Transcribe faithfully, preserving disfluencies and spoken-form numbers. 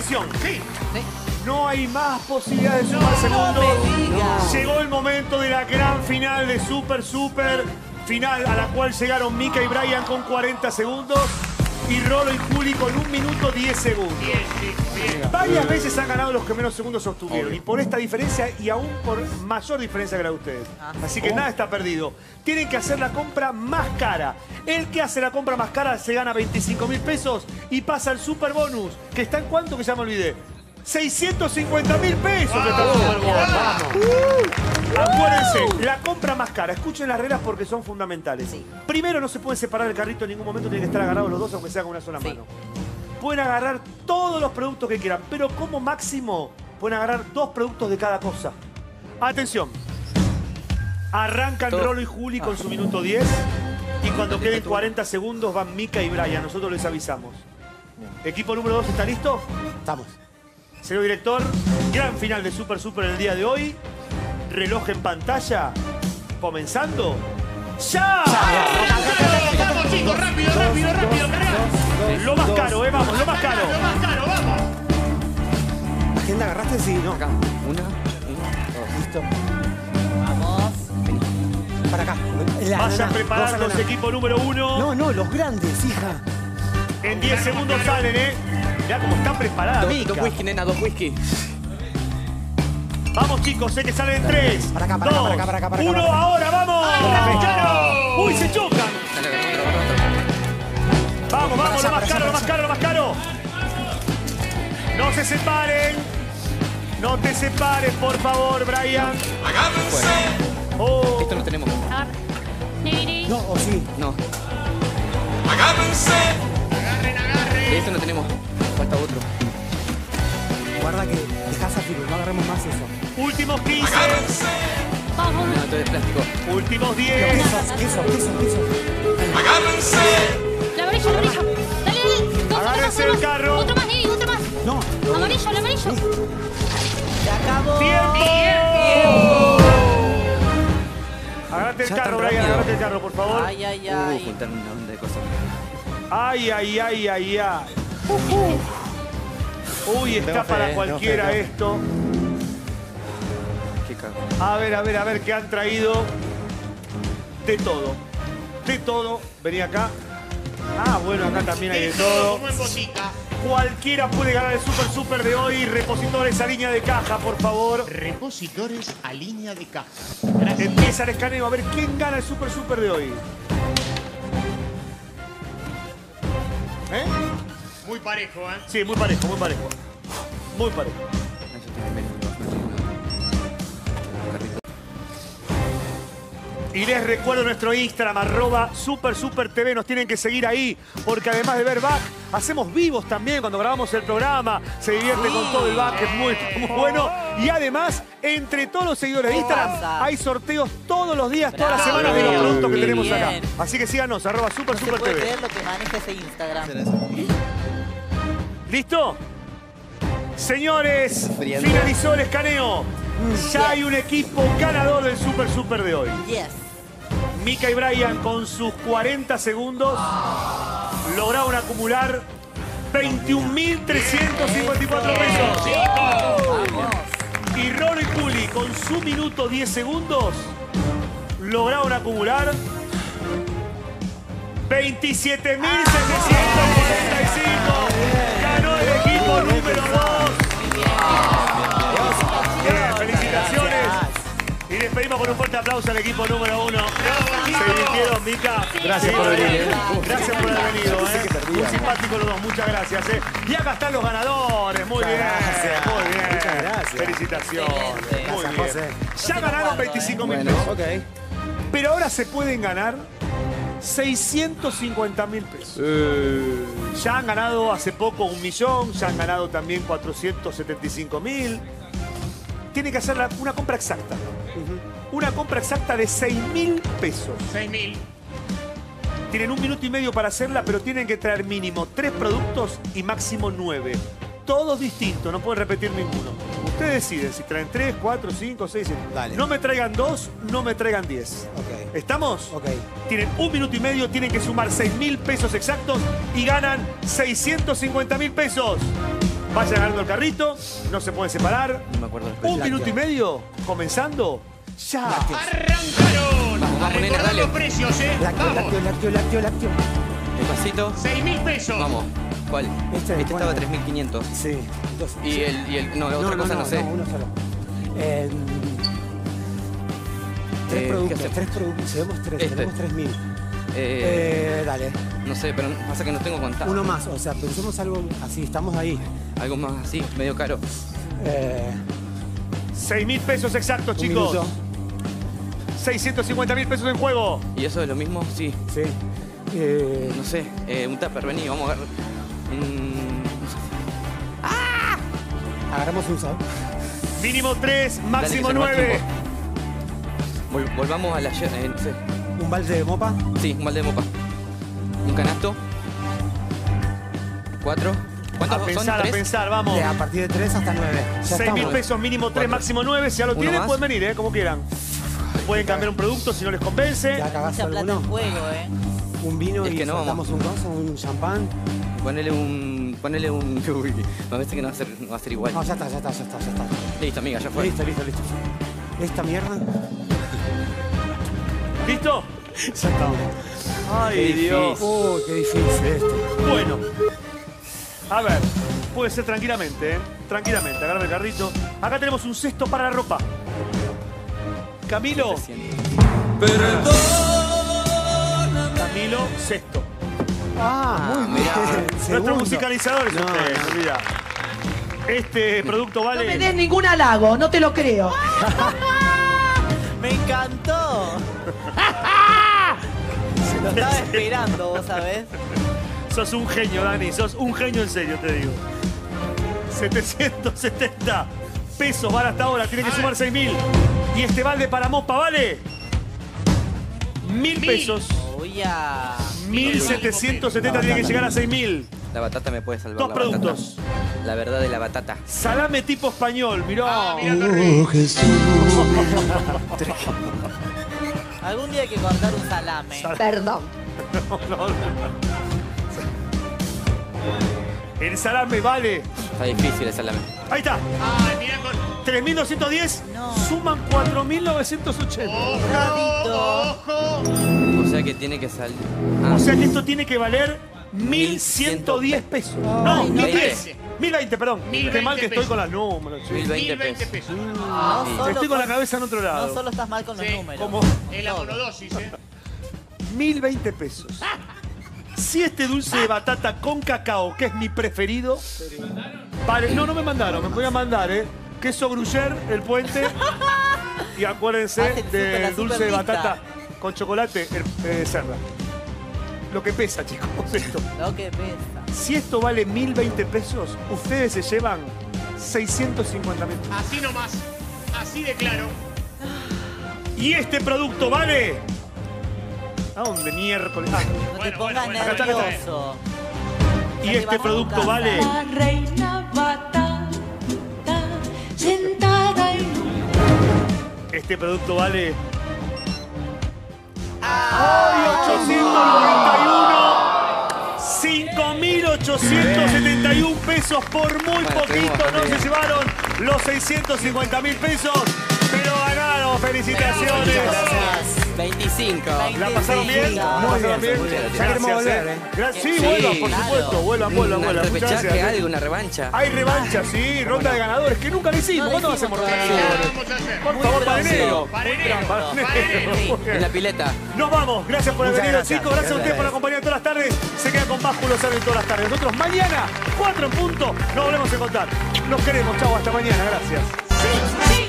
Atención. Sí. Sí. No hay más posibilidades de sumar segundos. me digas. Llegó el momento de la gran final de Super Super. Final a la cual llegaron Mika y Brian con cuarenta segundos. Y Rolo y Juli con un minuto diez segundos. Bien, bien, bien. Varias veces han ganado los que menos segundos obtuvieron. Y por esta diferencia y aún por mayor diferencia que la de ustedes. Así que nada está perdido. Tienen que hacer la compra más cara. El que hace la compra más cara se gana veinticinco mil pesos y pasa el super bonus. ¿Que está en cuánto? Que ya me olvidé. seiscientos cincuenta mil pesos está el super bonus. Uh, acuérdense, la compra más cara. Escuchen las reglas porque son fundamentales. Sí. Primero, no se pueden separar el carrito en ningún momento. Tienen que estar agarrados los dos, aunque sea con una sola Sí. mano. Pueden agarrar todos los productos que quieran, pero como máximo pueden agarrar dos productos de cada cosa. Atención. Arrancan Todo. Rolo y Juli con su minuto diez. Y cuando queden cuarenta segundos van Mika y Brian. Nosotros les avisamos. Equipo número dos, ¿está listo? Estamos. Señor director, gran final de Super Super el día de hoy. Reloj en pantalla. Comenzando. ¡Ya! Vamos, vamos, chicos, rápido, rápido, rápido, cargá. Lo más caro, eh, vamos, lo más caro. Lo más caro, vamos. ¿Agenda agarraste? Sí, no. Acá. Una, una, Listo. Vamos. Para acá. La Vayan nana, preparándose, vamos a equipo número uno. No, no, los grandes, hija. En diez segundos salen, ¿eh? Mirá cómo está preparada dos, Mika. dos whisky, nena, dos whisky. Vamos, chicos, sé que salen en tres, Para acá, para acá, dos, para acá, para acá, para acá, uno, para acá. ahora, ¡vamos! ¡Claro! ¡Uy, se chocan! Dale, dale, otra, otra, otra. Vamos, vamos, allá, lo más para caro, allá, lo más para caro, lo más caro. No se separen. No te separes, por favor, Brian. Oh. Esto no tenemos. No, o sí. No. Agarren, agarren. De esto no tenemos. Falta otro. Guarda que dejás a Firu, no agarremos más eso. Últimos quince. No, esto es plástico. Últimos diez. Queso, queso, queso, queso. La amarilla, la amarilla. Dale, dale. Dos, Agárrense otro el más, carro. Otro más, Nini, otro más. No. Amarillo, el amarillo. Se acabó. ¡Tiempo! Agárrate el Ya carro, tan Brian, rápido. agárrate el carro, por favor. Ay, ay, Uh, ay. juntaron una onda de cosas. Ay, ay, ay, ay, ay. Uy, está Tengo fe, para tengo cualquiera fe, tengo fe. esto. Qué cago. A ver, a ver, a ver qué han traído. De todo. De todo. Vení acá. Ah, bueno, acá también hay de todo. Como en botica. Cualquiera puede ganar el Super Super de hoy. Repositores a línea de caja, por favor. Repositores a línea de caja. Gracias. Empieza el escaneo a ver quién gana el Super Super de hoy. ¿Eh? Muy parejo, ¿eh? Sí, muy parejo, muy parejo. Muy parejo. Eso tiene menos. Carrito. Y les recuerdo nuestro Instagram, arroba Super Super T V. Nos tienen que seguir ahí, porque además de ver back, hacemos vivos también cuando grabamos el programa. Se divierte con todo el back, que es muy, muy bueno. Y además, entre todos los seguidores de Instagram, pasa? hay sorteos todos los días, todas las Bravo. semanas de los productos que Qué tenemos bien. acá. Así que síganos, arroba Super No se Super puede T V. creer lo que maneja ese Instagram. ¿Listo? Señores, Friendo. finalizó el escaneo. Ya hay un equipo ganador del Super Super de hoy. Yes. Mika y Brian con sus cuarenta segundos lograron acumular veintiún mil trescientos cincuenta y cuatro pesos. Vamos. Y Rolo y Juli con su minuto diez segundos lograron acumular veintisiete mil setecientos cuarenta y cinco. Ganó el equipo número dos. Bien, felicitaciones. Y despedimos con un fuerte aplauso al equipo número uno. Se divirtieron, Mika. Gracias por venir. Gracias por haber venido. ¿eh? Muy simpáticos los dos, muchas gracias. ¿eh? Y acá están los ganadores. Muy bien, gracias. muy bien. Muchas gracias. Felicitaciones. Excelente. Muy Gracias, bien. José. Ya ganaron veinticinco mil Bueno. pesos. Ok. Pero ahora se pueden ganar seiscientos cincuenta mil pesos. Ya han ganado hace poco un millón, ya han ganado también cuatrocientos setenta y cinco mil. Tienen que hacer la- una compra exacta. Una compra exacta de seis mil pesos. seis mil. Tienen un minuto y medio para hacerla, pero tienen que traer mínimo tres productos y máximo nueve. Todos distintos, no pueden repetir ninguno. Ustedes deciden si traen tres, cuatro, cinco, seis, siete. Dale. No me traigan dos, no me traigan diez. Ok. ¿Estamos? Ok. Tienen un minuto y medio, tienen que sumar seis mil pesos exactos y ganan seiscientos cincuenta mil pesos. Vaya ganando el carrito, no se puede separar. No me acuerdo los Un precios. minuto y medio, comenzando. Ya. Arrancaron. Vamos, vamos, A nena, recordar dale. los precios, ¿eh? Lácteo, Vamos. lácteo, lácteo, lácteo, lácteo. Despacito. seis mil pesos. Vamos. ¿Cuál? Este, Este, ¿cuál? estaba tres mil quinientos. Sí. Dos. Y el, y el... No, la otra cosa no, sé. No, uno solo. Eh, tres Eh, productos, ¿qué hacemos? tres productos. Tenemos tres, Este. tenemos tres mil. Eh, Eh, dale. no sé, pero pasa que no tengo contacto. Uno más, o sea, pensemos algo así, estamos ahí. Algo más así, medio caro. Eh, seis mil pesos exactos, un chicos. minuto. seiscientos cincuenta mil pesos en juego. ¿Y eso es lo mismo? Sí. Sí. Eh, No sé. Eh, un tupper, vení, vamos a agarrar. Un... no sé. agarramos un sal. Mínimo tres, Dale, máximo que se nos va el nueve. tiempo. Vol- volvamos a la... Eh, no sé. Un balde de mopa. Sí, un balde de mopa. Un canasto. Cuatro. A ¿Cuántos son? pensar, a ¿Tres? pensar, vamos. De a partir de tres hasta nueve. Ya seis mil estamos. pesos, mínimo tres, Cuatro. máximo nueve. Si ya lo ¿Uno tienen, más? pueden venir, ¿eh? Como quieran. Pueden cambiar un producto si no les convence. Ya cagaste Mucha plata en alguno. juego, ¿eh? Un vino Es y que no, soltamos un coso, un champán. Ponele un... Ponele un... Uy, me parece que no va a ser, no va a ser igual. No, ya está, ya está, ya está, ya está. Listo, amiga, ya fue. Listo, listo, listo. Esta mierda. ¿Listo? Ya estamos. Ay, Qué Dios. Uy, qué difícil este. Bueno. A ver, puede ser tranquilamente, ¿eh? Tranquilamente, agarra el carrito. Acá tenemos un cesto para la ropa. Camilo. Camilo, cesto. Ah, muy mirá. bien. Nuestro Segundo. musicalizador es No, usted, no. mira. Este producto No me des vale... ningún halago, no te lo creo. ¡Me encantó! Lo estaba esperando, vos sabés. Sos un genio, Dani. Sos un genio en serio, te digo. setecientos setenta pesos vale hasta ahora. Tiene que sumar seis mil. Y este balde para mopa vale... Mil pesos. Uy, ya. mil setecientos setenta tiene que llegar a seis mil. La batata me puede salvar. Dos la productos. Batata. La verdad de la batata. Salame tipo español, mirá. Ah, mirá, Torri. Algún día hay que cortar un salame. Perdón. El salame vale. Está difícil el salame. Ahí está. Ay, mirá con... tres mil doscientos diez. No. Suman cuatro mil novecientos ochenta. ¡Ojo! ¡Ojo! O sea que tiene que salir. Ah, O sea que esto tiene que valer mil ciento diez pesos. No, Ay, no. mil diez. mil veinte, perdón. mil Qué mal que veinte estoy con las números. che. mil veinte mil veinte pesos. pesos. No solo Estoy con la con- cabeza en otro No lado. solo estás mal con los Sí, números. como- Es la monodosis, ¿eh? mil veinte pesos. Si este dulce de batata con cacao, que es mi preferido, vale. No, no me mandaron, me voy a mandar, ¿eh? Queso Gruyère, el puente. Y acuérdense Hace súper, la del dulce de súper lista. batata con chocolate, el, eh, cerda. Lo que pesa, chicos, esto. Lo que pesa. Si esto vale mil veinte pesos, ustedes se llevan seiscientos cincuenta mil. Así nomás. Así de claro. Y este producto vale... ¿A dónde miércoles? Ah, No te Bueno, pongas bueno, acá está, acá está. nervioso. y Ya te este vas a tu producto casa. vale... La reina batata sentada en un... Este producto vale... ¡Ay, ochocientos noventa y uno! cinco mil ochocientos setenta y uno pesos por muy Bueno, poquito. estuvimos No se bien. llevaron los seiscientos cincuenta mil pesos, pero ganaron. ¡Felicitaciones! veinticinco. ¿La pasaron bien? ¿La Muy pasaron bien? muy bien. Ya queremos Gracias, volver, ¿eh? ¿eh? Gracias. Sí, Sí, vuelvan, por claro. supuesto. Vuelvan, vuelvan, Un vuelvan. Muchas repechaje, gracias. algo, una revancha. Hay revancha, sí, ronda de ganadores, que nunca le hicimos. No ¿Cuándo le hacemos hicimos ronda de todavía. ¿Qué ganadores? vamos a hacer? Por Muy favor, para pronto. enero. Para enero. Para Para enero. enero. En la pileta. Nos vamos. Gracias por haber Muchas venido, gracias. chicos. Gracias a ustedes por acompañar todas las tardes. Se queda con Básculo Saben todas las tardes. Nosotros mañana, cuatro en punto, nos volvemos a encontrar. Los queremos. Chau, hasta mañana. Gracias. Sí, sí.